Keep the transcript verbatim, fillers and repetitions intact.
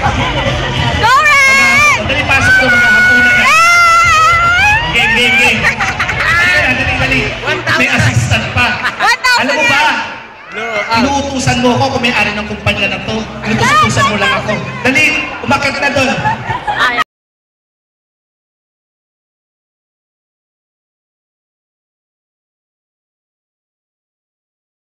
Go, Red! Dali, pasok to mga hapunan na. Game, game, game. Dali, dali, dali. May assistant pa. Alam mo ba? Inuutusan mo ako kung may ari ng kumpanya na to. Inuutusan mo lang ako. Dali!